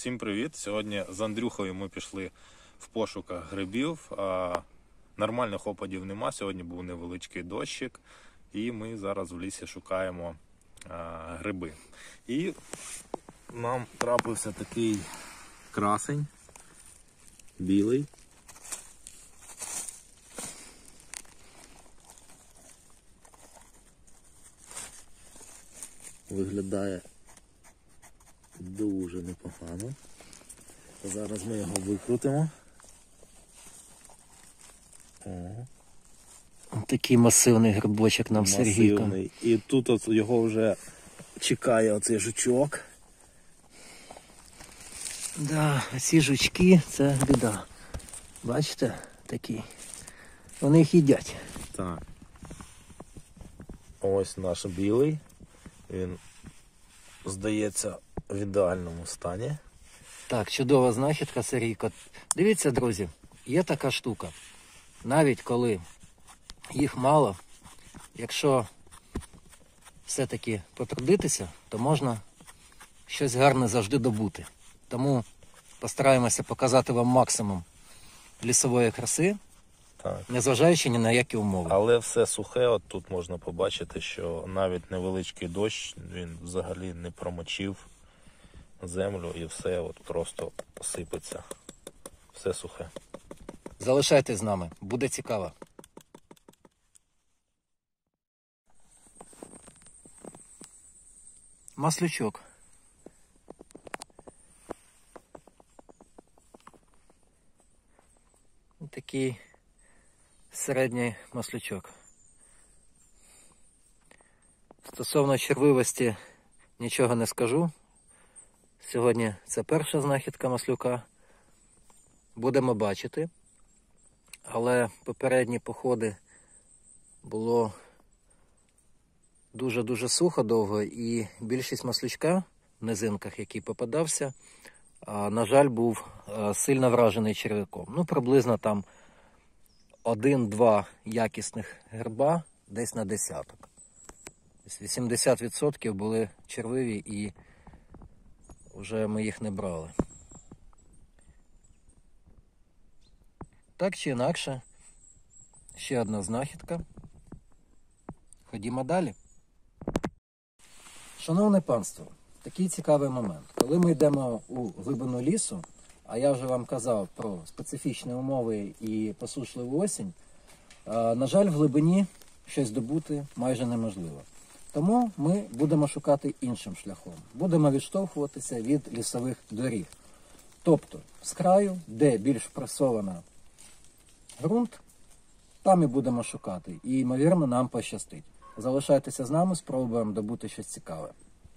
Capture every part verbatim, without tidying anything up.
Всім привіт! Сьогодні з Андрюхою ми пішли в пошуках грибів. А нормальних опадів нема, сьогодні був невеличкий дощик. І ми зараз в лісі шукаємо а, гриби. І нам трапився такий красень, білий. Виглядає дуже непогано. Зараз ми його викрутимо. Ого. Такий масивний грибочок нам Сергійко. І тут от його вже чекає оцей жучок. Да, ці жучки це біда. Бачите, такі. Вони їх їдять. Так. Ось наш білий. Він, здається, в ідеальному стані. Так, чудова знахідка, Сергійко. Дивіться, друзі, є така штука. Навіть коли їх мало, якщо все-таки потрудитися, то можна щось гарне завжди добути. Тому постараємося показати вам максимум лісової краси, так, незважаючи ні на які умови. Але все сухе, от тут можна побачити, що навіть невеличкий дощ, він взагалі не промочив землю і все от просто сипеться. Все сухе. Залишайтесь з нами, буде цікаво. Маслючок. Такий середній маслючок. Стосовно червивості нічого не скажу. Сьогодні це перша знахідка маслюка. Будемо бачити. Але попередні походи було дуже-дуже сухо довго, і більшість маслючка в низинках, який попадався, на жаль, був сильно вражений черв'яком. Ну, приблизно там один-два якісних гриба десь на десяток. вісімдесят відсотків були червиві, і вже ми їх не брали. Так чи інакше, ще одна знахідка. Ходімо далі. Шановне панство, такий цікавий момент. Коли ми йдемо у глибину лісу, а я вже вам казав про специфічні умови і посушливу осінь, на жаль, в глибині щось добути майже неможливо. Тому ми будемо шукати іншим шляхом. Будемо відштовхуватися від лісових доріг. Тобто, з краю, де більш пресована ґрунт, там і будемо шукати. І, ймовірно, нам пощастить. Залишайтеся з нами, спробуємо добути щось цікаве.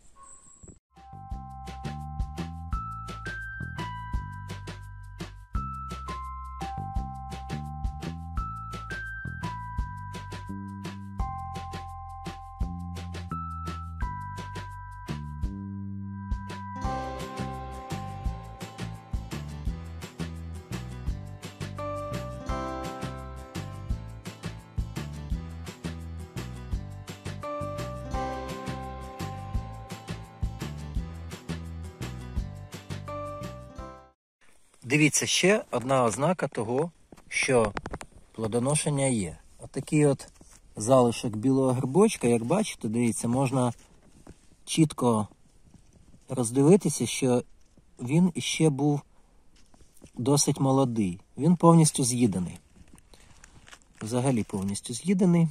Дивіться, ще одна ознака того, що плодоношення є. Отакий от залишок білого грибочка, як бачите, дивіться, можна чітко роздивитися, що він іще був досить молодий. Він повністю з'їдений. Взагалі повністю з'їдений.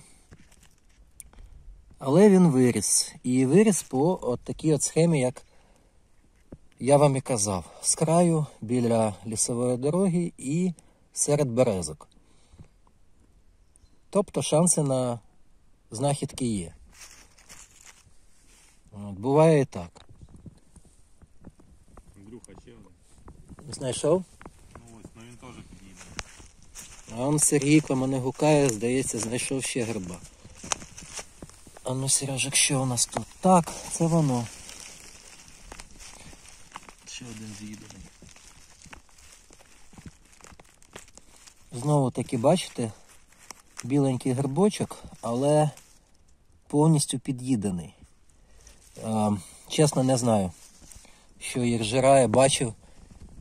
Але він виріс. І виріс по от такій от схемі, як я вам і казав, з краю, біля лісової дороги і серед березок. Тобто шанси на знахідки є. От, буває і так. Андрюха, ще один. Знайшов? Ну ось, ну він теж підійде. А он Сергійко мене гукає, здається, знайшов ще гриба. А ну, Сережик, що у нас тут? Так, це воно. Ще один з'їдений. Знову таки, бачите, біленький грибочок, але повністю під'їданий. Чесно, не знаю, що їх жирає. Бачив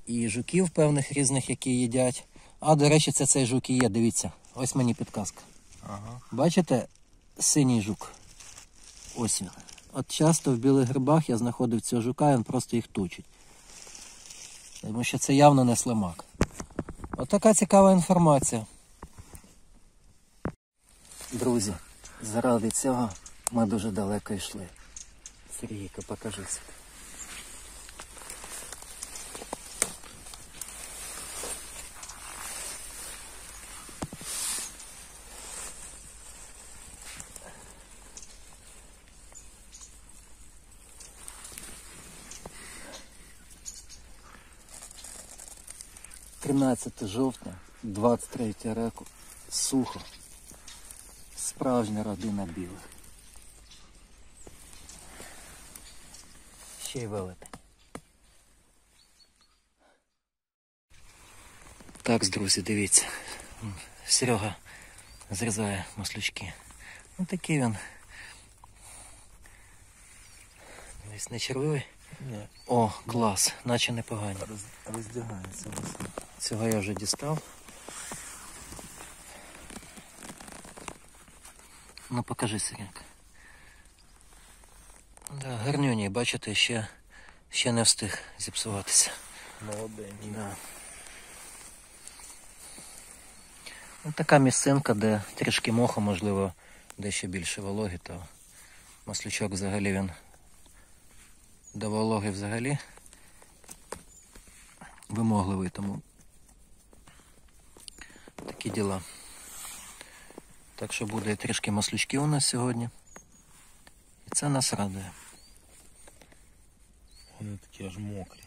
і жуків певних різних, які їдять. А, до речі, це цей жук і є, дивіться. Ось мені підказка. Ага. Бачите, синій жук? Ось він. От часто в білих грибах я знаходив цього жука, він просто їх точить. Тому що це явно не слимак. От така цікава інформація. Друзі, заради цього ми дуже далеко йшли. Сергійко, покажися. тринадцяте жовтня, двадцять третього року, сухо, справжня родина білих. Ще й велетень. Так, друзі, дивіться, Серега зрізає маслючки. Ось такий він. Десь не червивий? Ні. О, клас, наче непогані. Роз, роздягається. Цього я вже дістав. Ну покажи, Сиренька. Да, гарнюні, бачите, ще, ще не встиг зіпсуватися. Молоденький. Да. Ось така місцинка, де трішки моху, можливо, дещо більше вологи, то маслючок взагалі він до вологи взагалі вимогливий, тому такі діла. Так що буде трішки маслючків у нас сьогодні. І це нас радує. Вони такі аж мокрі.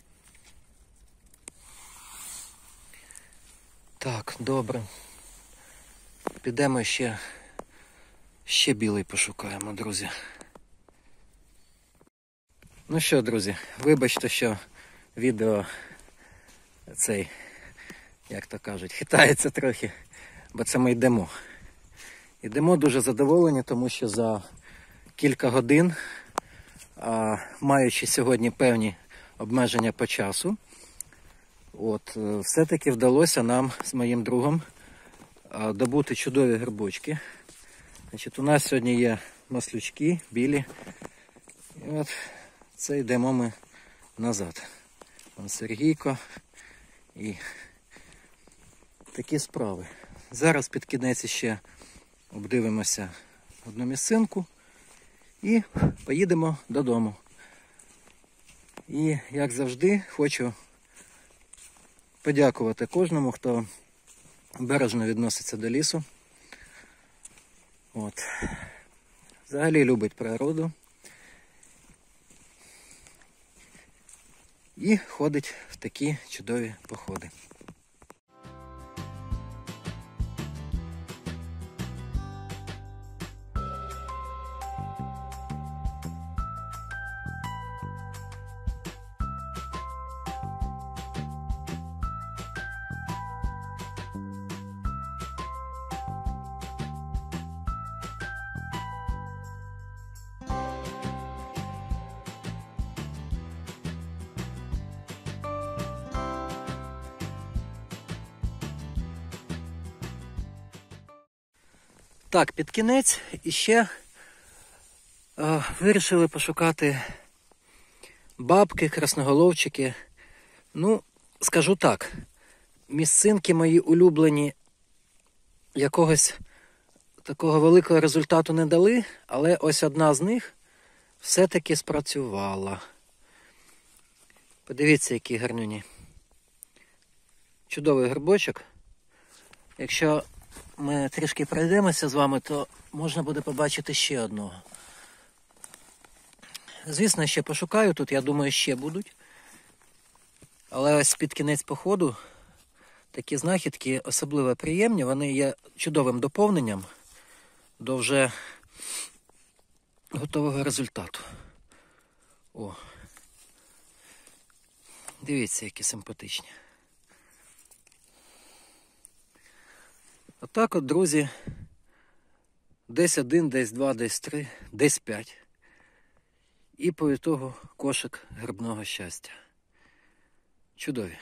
Так, добре. Підемо ще, ще білий пошукаємо, друзі. Ну що, друзі, вибачте, що відео цей, як то кажуть, хитається трохи, бо це ми йдемо. Йдемо дуже задоволені, тому що за кілька годин, а, маючи сьогодні певні обмеження по часу, от, все-таки вдалося нам з моїм другом а, добути чудові грибочки. Значить, у нас сьогодні є маслючки білі. І от це йдемо ми назад. Вон Сергійко і такі справи. Зараз під кінець ще обдивимося одну місцинку і поїдемо додому. І, як завжди, хочу подякувати кожному, хто бережно відноситься до лісу. От. Взагалі любить природу. І ходить в такі чудові походи. Так, під кінець іще е, вирішили пошукати бабки, красноголовчики. Ну, скажу так, місцинки мої улюблені якогось такого великого результату не дали, але ось одна з них все-таки спрацювала. Подивіться, які гарнюні. Чудовий грибочок. Якщо ми трішки пройдемося з вами, то можна буде побачити ще одного. Звісно, ще пошукаю тут, я думаю, ще будуть. Але ось під кінець походу такі знахідки особливо приємні. Вони є чудовим доповненням до вже готового результату. О! Дивіться, які симпатичні. Отак от, друзі, десь один, десь два, десь три, десь п'ять. І по ітогу кошик грибного щастя. Чудові.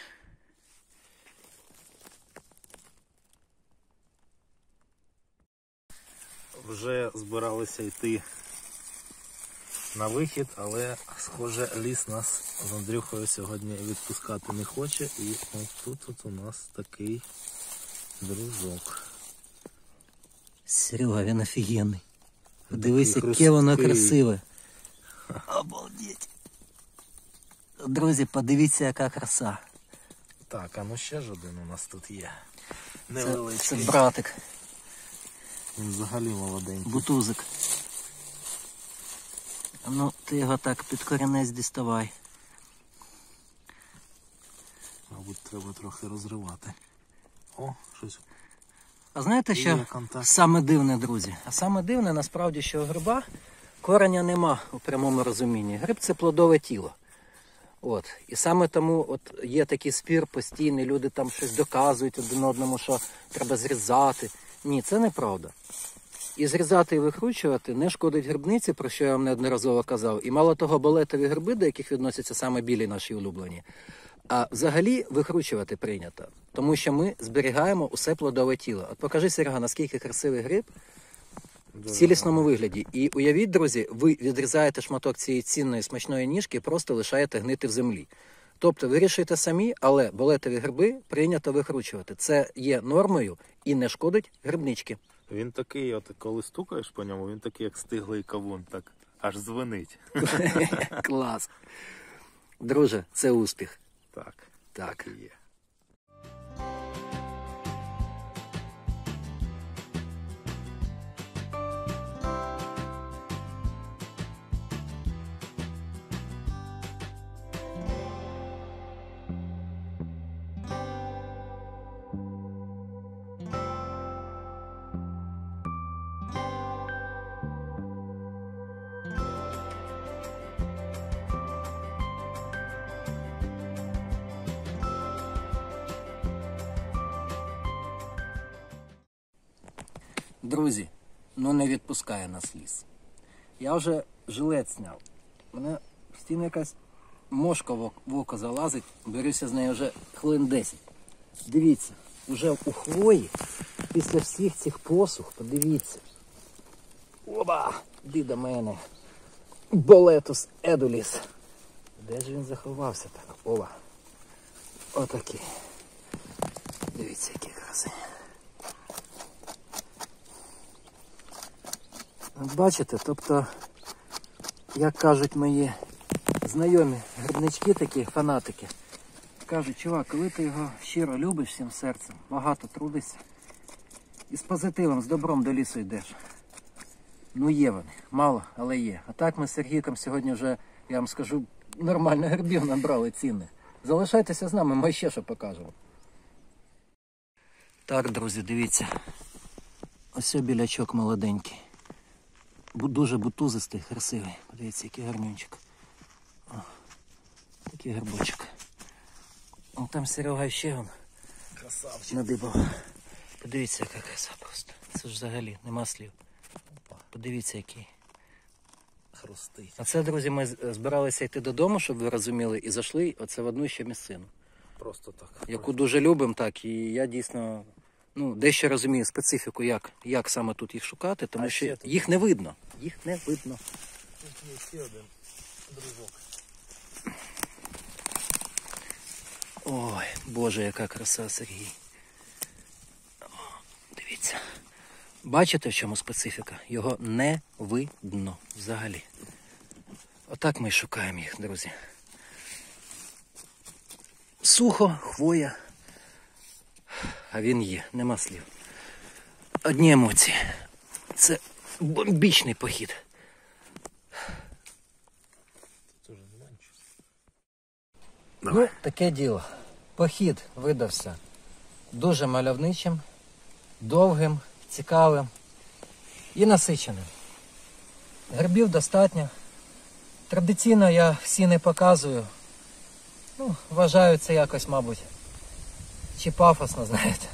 Вже збиралися йти на вихід, але, схоже, ліс нас з Андрюхою сьогодні відпускати не хоче. І от тут от у нас такий дружок. Серега, він офігенний. Дивись, Такий яке воно хрусткий. красиве. Обалдеть. Друзі, подивіться, яка краса. Так, а ну ще ж один у нас тут є. Це, Невеличкий. це братик, Він взагалі молоденький. бутузик. Ну, ти його так під корінець діставай. Мабуть, треба трохи розривати. О, щось. А знаєте, Є що контакт. саме дивне, друзі? А саме дивне, насправді, що у гриба кореня нема у прямому розумінні. Гриб – це плодове тіло. От. І саме тому от є такий спір постійний, люди там щось доказують один одному, що треба зрізати. Ні, це неправда. І зрізати і викручувати не шкодить грибниці, про що я вам неодноразово казав. І мало того, балетові гриби, до яких відносяться саме білі наші улюблені, а взагалі викручувати прийнято. Тому що ми зберігаємо усе плодове тіло. От покажи, Серега, наскільки красивий гриб в цілісному вигляді. І уявіть, друзі, ви відрізаєте шматок цієї цінної смачної ніжки і просто лишаєте гнити в землі. Тобто вирішуєте самі, але балетові гриби прийнято викручувати. Це є нормою і не шкодить грибнички. Він такий, от коли стукаєш по ньому, він такий, як стиглий кавун, так аж дзвенить. Клас. Друже, це успіх. Так, Так. так і є. Друзі, ну не відпускає нас ліс. Я вже жилет зняв. Мене постійно якась мошка в ок- в око залазить, беруся з нею вже хвилин десять. Дивіться, вже у хвої, після всіх цих посух, подивіться. Оба! Іди до мене. Болетус едуліс. Де ж він заховався так? Оба. Отакий. Дивіться, які краси. От бачите, тобто, як кажуть мої знайомі грибнички такі, фанатики, кажуть, чувак, коли ти його щиро любиш всім серцем, багато трудишся, і з позитивом, з добром до лісу йдеш. Ну є вони, мало, але є. А так ми з Сергійком сьогодні вже, я вам скажу, нормально грибів набрали цінних. Залишайтеся з нами, ми ще що покажемо. Так, друзі, дивіться. Ось білячок молоденький. Бу- Дуже бутузистий, красивий. Подивіться, який гарнюнчик. О, такий грибочок. О, там Серега ще он Красавчик. надибав. Подивіться, яка краса просто. Це ж взагалі нема слів. Подивіться, який. Хрустить. А це, друзі, ми з- збиралися йти додому, щоб ви розуміли, і зайшли оце в одну ще місцину, Просто так. яку дуже любимо, так, і я дійсно, ну, дещо розумію специфіку, як, як саме тут їх шукати, тому А що ще тут- їх не видно. Їх не видно. Тут є ще один дружок. Ой, Боже, яка краса, Сергій. О, дивіться. Бачите, в чому специфіка? Його не видно взагалі. Отак ми й шукаємо їх, друзі. Сухо, хвоя. А він є, нема слів. Одні емоції. Це бомбічний похід. Тут уже немає нічого. Ну, таке діло. Похід видався дуже мальовничим, довгим, цікавим і насиченим. Грибів достатньо. Традиційно я всі не показую. Ну, вважаю це якось, мабуть, чи пафосно, знаєте.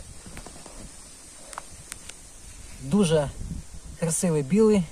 Дуже красивий білий.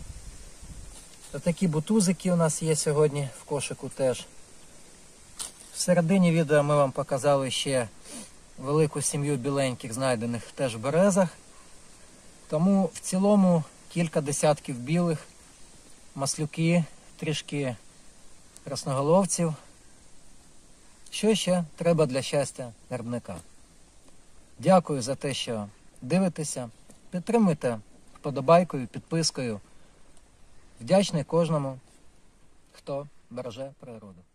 Такі бутузики у нас є сьогодні в кошику теж. В середині відео ми вам показали ще велику сім'ю біленьких, знайдених теж в березах. Тому в цілому кілька десятків білих, маслюки, трішки красноголовців. Що ще треба для щастя грибника? Дякую за те, що дивитеся. Підтримуйте вподобайкою, підпискою. Вдячний кожному, хто береже природу.